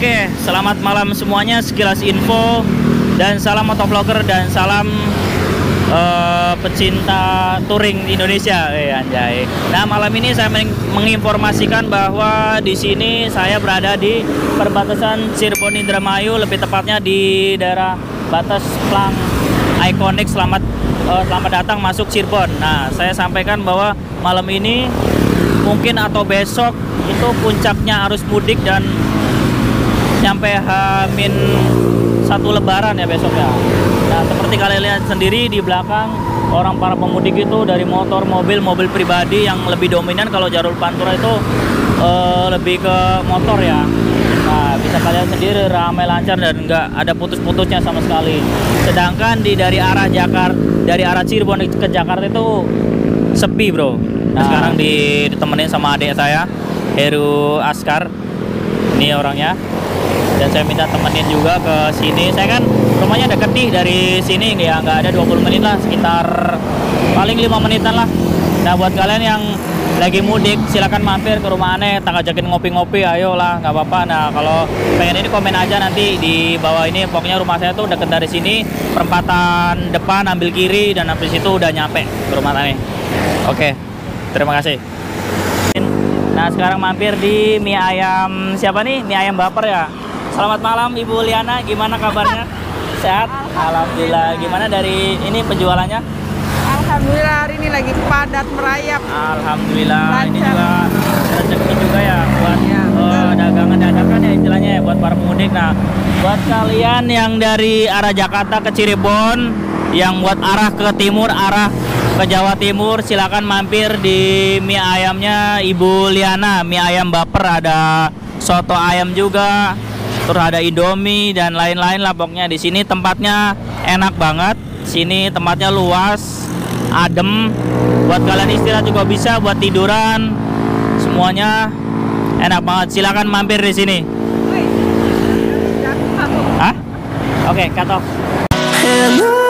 Oke, selamat malam semuanya, sekilas info dan salam motovlogger dan salam pecinta touring di Indonesia, anjay. Nah, malam ini saya menginformasikan bahwa di sini saya berada di perbatasan Cirebon Indramayu, lebih tepatnya di daerah batas Plang Ikonik. Selamat datang masuk Cirebon. Nah, saya sampaikan bahwa malam ini mungkin atau besok itu puncaknya arus mudik dan nyampe H-1 Lebaran ya besok ya. Nah, seperti kalian lihat sendiri di belakang, orang para pemudik itu dari motor, mobil pribadi yang lebih dominan. Kalau jalur Pantura itu lebih ke motor ya. Nah, bisa kalian sendiri ramai lancar dan nggak ada putus-putusnya sama sekali. Sedangkan dari arah Cirebon ke Jakarta itu sepi, bro. Nah, sekarang ditemenin sama adik saya, Heru Askar. Ini orangnya. Dan saya minta temenin juga ke sini. Saya kan rumahnya deket nih dari sini ya, nggak ada 20 menit lah, sekitar paling 5 menitan lah. Nah, buat kalian yang lagi mudik silakan mampir ke rumah aneh, tak ajakin ngopi-ngopi, ayolah, nggak apa-apa. Nah, kalau pengen ini komen aja nanti di bawah ini. Pokoknya rumah saya tuh deket dari sini, perempatan depan ambil kiri dan habis itu udah nyampe ke rumah aneh. Oke, terima kasih. Nah, sekarang mampir di mie ayam siapa nih? Mie ayam baper ya. Selamat malam Ibu Liana, gimana kabarnya? Sehat? Alhamdulillah. Gimana dari ini penjualannya? Alhamdulillah, hari ini lagi padat merayap. Alhamdulillah. Lancar. Ini juga rezeki juga ya buat Ya, dagangan dadakan ya istilahnya ya, buat para pemudik. Nah, buat kalian yang dari arah Jakarta ke Cirebon, yang buat arah ke timur, arah ke Jawa Timur, silakan mampir di mie ayamnya Ibu Liana, mie ayam baper. Ada soto ayam juga, terus ada Indomie dan lain-lain lah. Pokoknya di sini tempatnya enak banget. Sini tempatnya luas, adem. Buat kalian istirahat juga bisa, buat tiduran, semuanya enak banget. Silakan mampir di sini. Hah? Oke, cut off.